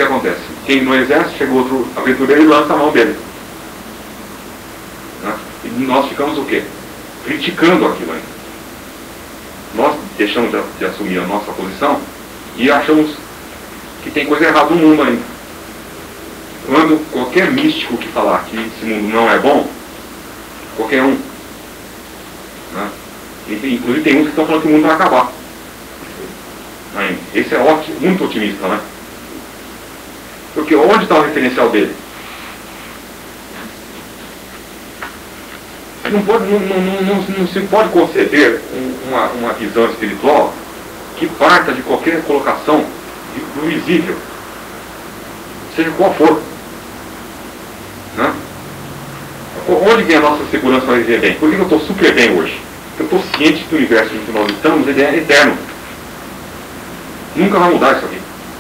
que acontece? Quem no exército, chega outro aventureiro e lança a mão dele. Né? E nós ficamos o quê? Criticando aquilo ainda. Nós deixamos de assumir a nossa posição e achamos que tem coisa errada no mundo ainda. Quando qualquer místico que falar que esse mundo não é bom, qualquer um, né? Inclusive tem uns que estão falando que o mundo vai acabar. Esse é ótimo, muito otimista, né? Porque onde está o referencial dele? Não se pode conceber uma visão espiritual que parta de qualquer colocação do visível, seja qual for. Né? Onde vem a nossa segurança para viver bem? Por que eu estou super bem hoje? Porque eu estou ciente que o universo em que nós estamos ele é eterno. Nunca vai mudar isso aqui.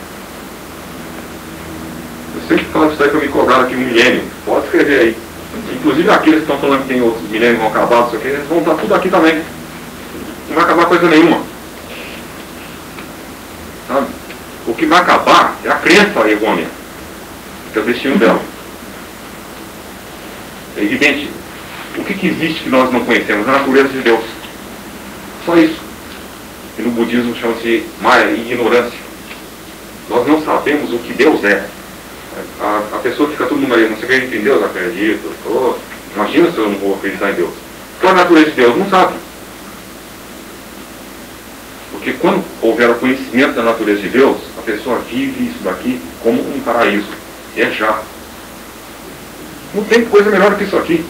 Eu sempre falo isso aí para me cobrar aqui um milênio. Pode escrever aí. Inclusive aqueles que estão falando que tem outros milênios vão acabar, isso aqui, eles vão estar tudo aqui também. Não vai acabar coisa nenhuma. Sabe? O que vai acabar é a crença errônea, que é o destino dela. É evidente. O que existe que nós não conhecemos? A natureza de Deus. Só isso. E no budismo chama-se Maya, ignorância. Nós não sabemos o que Deus é. A pessoa fica tudo no meio, não se acredita em Deus, acredito. Imagina se eu não vou acreditar em Deus. Qual é a natureza de Deus? Não sabe. Porque quando houver o conhecimento da natureza de Deus, a pessoa vive isso daqui como um paraíso. E é já. Não tem coisa melhor do que isso aqui.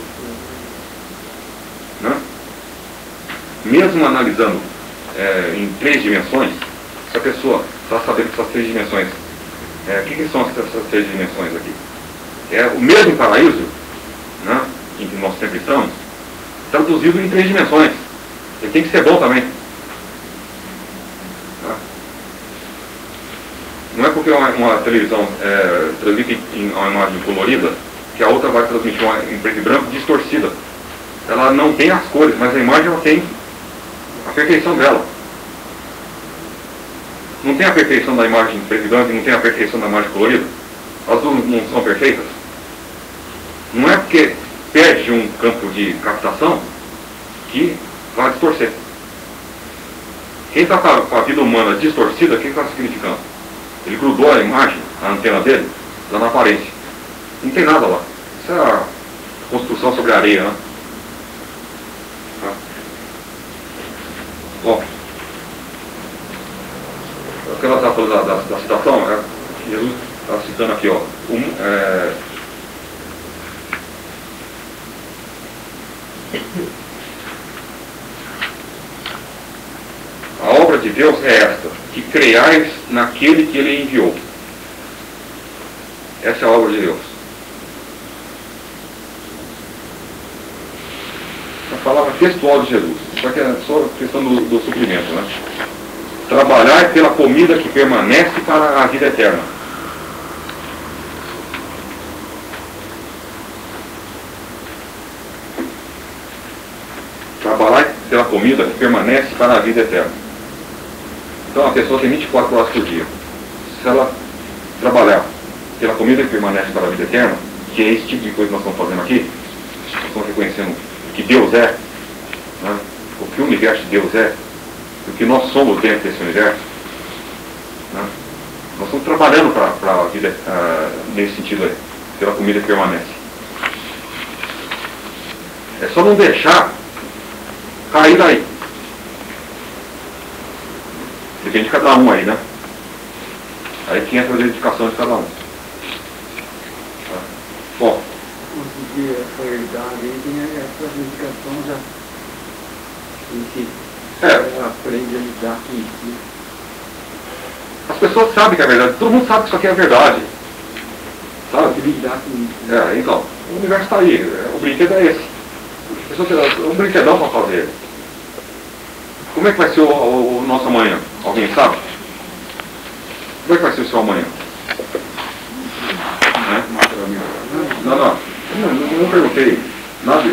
Né? Mesmo analisando em 3 dimensões, se a pessoa está sabendo essas 3 dimensões, o que são essas 3 dimensões aqui? É o mesmo paraíso, né, em que nós sempre estamos, traduzido em 3 dimensões. Ele tem que ser bom também. Né? Não é porque uma televisão transmite uma imagem colorida que a outra vai transmitir uma em preto e branco distorcida. Ela não tem as cores, mas a imagem ela tem a perfeição dela. Não tem a perfeição da imagem preto e branco e não tem a perfeição da imagem colorida? As duas não são perfeitas? Não é porque perde um campo de captação que vai distorcer. Quem está com a vida humana distorcida, o que está significando? Ele grudou a imagem, a antena dele, lá na aparência. Não tem nada lá. Isso é a construção sobre a areia, né? Bom, o que ela está falando da citação, Jesus está citando aqui, ó, a obra de Deus é esta, que creiais naquele que Ele enviou. Essa é a obra de Deus. A palavra textual de Jesus. Isso aqui é só a questão do suprimento, né? Trabalhar pela comida que permanece para a vida eterna. Trabalhar pela comida que permanece para a vida eterna. Então a pessoa tem 24 horas por dia. Se ela trabalhar pela comida que permanece para a vida eterna, que é esse tipo de coisa que nós estamos fazendo aqui, nós estamos reconhecendo o que Deus é, né? O que o universo de Deus é, o que nós somos dentro desse universo, né? Nós estamos trabalhando para a vida nesse sentido aí, pela comida que permanece. É só não deixar cair daí. Depende de cada um aí, né? Aí que entra a dedicação de cada um. Tá? Bom. Conseguir essa herdade aí, tem essa dedicação já. Aprende a lidar com isso. As pessoas sabem que é verdade, todo mundo sabe que isso aqui é verdade. Sabe? Lidar com isso. Então, o universo está aí, o brinquedo é esse. Um brinquedão para fazer. Como é que vai ser o nosso amanhã? Alguém sabe? Como é que vai ser o seu amanhã? Não perguntei nada.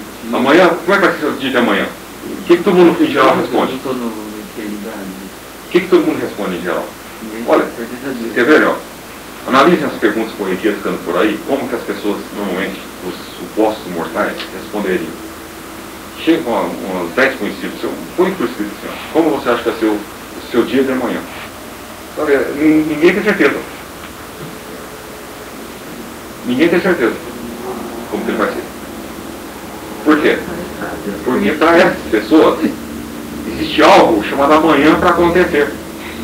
Amanhã, como é que vai ser o dia de amanhã? O que todo mundo em geral responde? que todo mundo responde em geral? Olha, quer ver, ó? Analisem as perguntas corriqueiras que andam por aí, como que as pessoas, normalmente, os supostos mortais, responderiam. Chega com umas 10 conhecidos, põe por escrito assim, ó, como você acha que vai ser o seu dia de amanhã? Sabe, ninguém tem certeza. Ninguém tem certeza como que ele vai ser. Por quê? Porque para essas pessoas existe algo chamado amanhã para acontecer.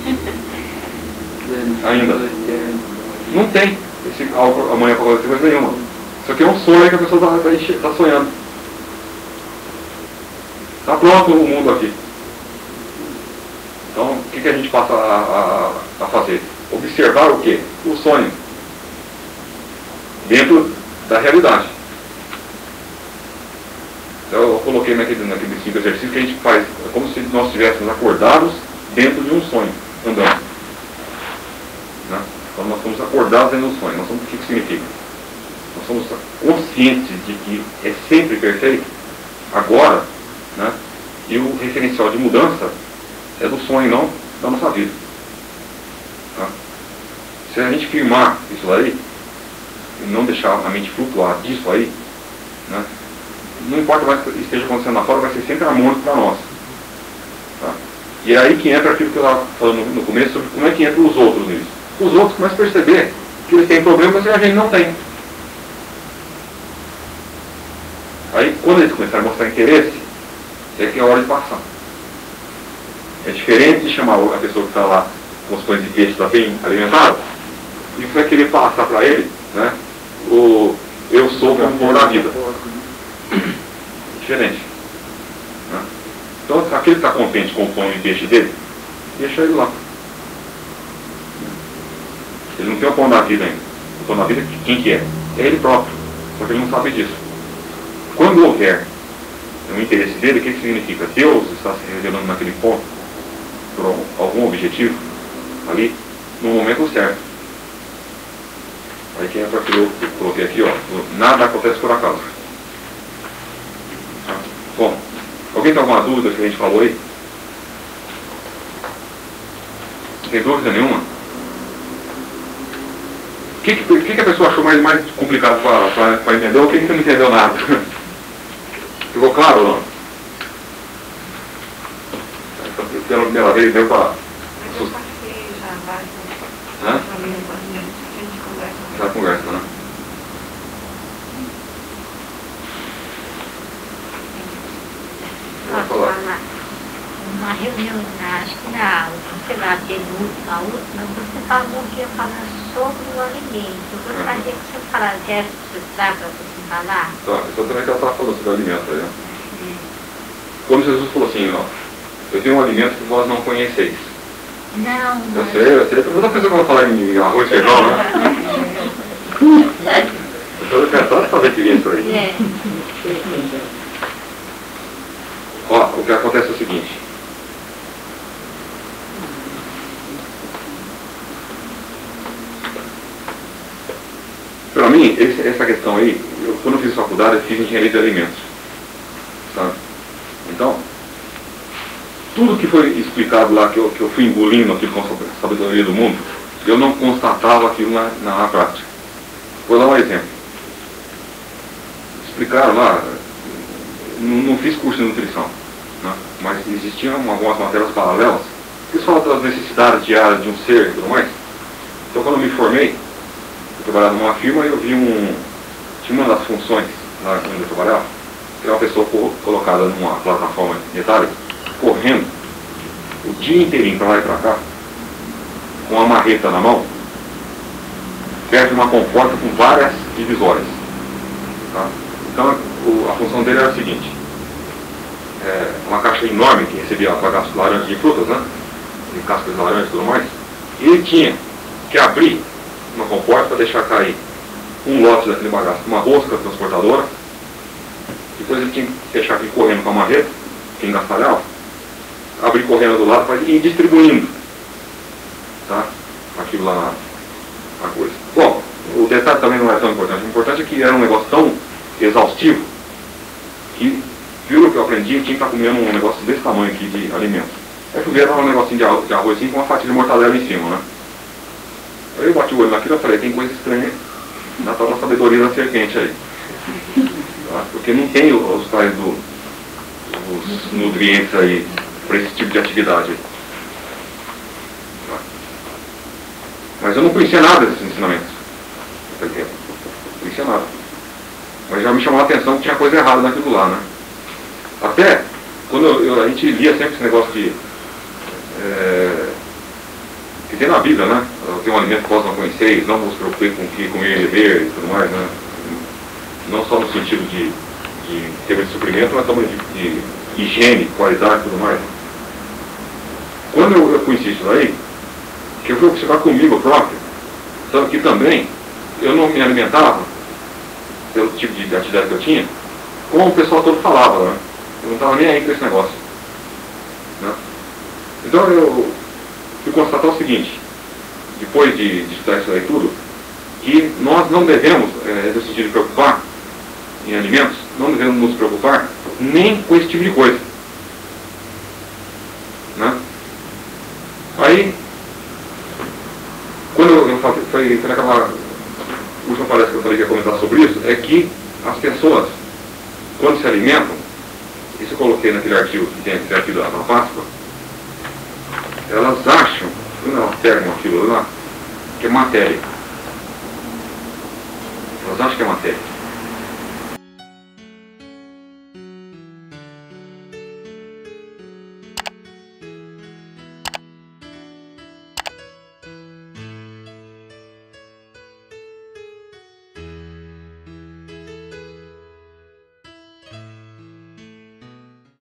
Ainda. Não tem esse algo amanhã para acontecer coisa nenhuma. Isso aqui é um sonho que a pessoa está sonhando. Está pronto o mundo aqui. Então, o que a gente passa a fazer? Observar o quê? O sonho. Dentro da realidade. Então, eu coloquei naquele 5 exercícios que a gente faz, é como se nós estivéssemos acordados dentro de um sonho, andando. Né? Então, nós estamos acordados dentro de um sonho. O que significa? Nós somos conscientes de que é sempre perfeito, agora, né? E o referencial de mudança é do sonho, não da nossa vida. Tá? Se a gente firmar isso aí, e não deixar a mente flutuar disso aí, né? Não importa mais o que esteja acontecendo lá fora, vai ser sempre harmônico para nós. Tá? E é aí que entra aquilo que eu estava falando no começo, sobre como é que entram os outros nisso. Os outros começam a perceber que eles têm problemas e a gente não tem. Aí, quando eles começarem a mostrar interesse, é que é hora de passar. É diferente de chamar a pessoa que está lá com os pães de queijo está bem alimentado e você vai querer passar para ele, né, o eu sou como bom da vida. Diferente. Né? Então, aquele que está contente com o pão de peixe dele, deixa ele lá. Ele não tem o pão da vida ainda. O pão da vida, quem que é? É ele próprio. Só que ele não sabe disso. Quando houver o interesse dele, o que significa? Deus está se revelando naquele ponto por algum objetivo ali, no momento certo. Aí que entra aquilo que eu coloquei aqui, ó. Nada acontece por acaso. Bom, alguém tem alguma dúvida que a gente falou aí? Não tem dúvida nenhuma? O que a pessoa achou mais complicado para entender? Ou quem não entendeu nada? Ficou claro ou não? Pela primeira vez deu para... Já conversa, né? Uma reunião, acho que na aula, sei lá, teve a última, você falou que ia falar sobre o alimento. Eu gostaria que você falasse, para você falar. Tá, exatamente ela estava falando sobre o alimento aí, né? Quando Jesus falou assim, ó, eu tenho um alimento que vós não conheceis. Não, Eu sei, toda pessoa que vai falar em arroz e feijão, né? Eu estou cansado de saber que vinha isso aí. É. Ó, o que acontece é o seguinte. Para mim, essa questão aí, quando eu fiz faculdade, eu fiz engenharia de alimentos. Sabe? Então, tudo que foi explicado lá, que eu fui engolindo aquilo com a sabedoria do mundo, eu não constatava aquilo na prática. Vou dar um exemplo. Explicaram lá, não fiz curso de nutrição, né? Mas existiam algumas matérias paralelas que falam das necessidades diárias de um ser e tudo mais. Então, quando eu me formei, eu trabalhava numa firma e eu vi tinha uma das funções lá onde eu trabalhava, que era uma pessoa colocada numa plataforma metálica, correndo o dia inteirinho para lá e para cá, com uma marreta na mão, perto de uma comporta com várias divisórias. Tá? Então a função dele era a seguinte: uma caixa enorme que recebia bagaço de laranja de frutas, né? De cascas de laranja e tudo mais, e ele tinha que abrir uma comporta para deixar cair um lote daquele bagaço, uma rosca transportadora. Depois ele tinha que fechar aqui correndo com a marreta, que engastalhava, abrir correndo do lado para ir distribuindo, tá? Aquilo lá na coisa. Bom, o detalhe também não é tão importante. O importante é que era um negócio tão exaustivo que, pelo que eu aprendi, eu tinha que estar comendo um negócio desse tamanho aqui de alimento. Aí fui ver, tava um negocinho de arroz assim, com uma fatia de mortadela em cima, né? Aí eu bati o olho naquilo e falei, tem coisa estranha na tal da sabedoria da serpente aí. Tá? Porque não tem os tais os nutrientes aí para esse tipo de atividade aí. Tá? Mas eu não conhecia nada desses ensinamentos. Não conhecia nada. Mas já me chamou a atenção que tinha coisa errada naquilo lá, né? Até quando a gente lia sempre esse negócio de que tem na Bíblia, né? Tem um alimento que vós não conheceis, não vos preocupei com o que comer e beber e tudo mais, né? Não só no sentido de termos de suprimento, mas também de higiene, qualidade e tudo mais. Quando eu conheci isso daí, que eu fui observar comigo próprio, sabe que também eu não me alimentava pelo tipo de atividade que eu tinha, como o pessoal todo falava, né? Eu não estava nem aí com esse negócio, né? Então eu fui constatar o seguinte, depois de estudar isso aí tudo, que nós não devemos, no sentido de preocupar em alimentos, não devemos nos preocupar nem com esse tipo de coisa, né? Aí, quando eu falei naquela última palestra que eu falei que ia comentar sobre isso, é que as pessoas, quando se alimentam, isso eu coloquei naquele artigo que tem aqui da Páscoa, elas acham, quando elas pegam aquilo lá, que é matéria. Elas acham que é matéria.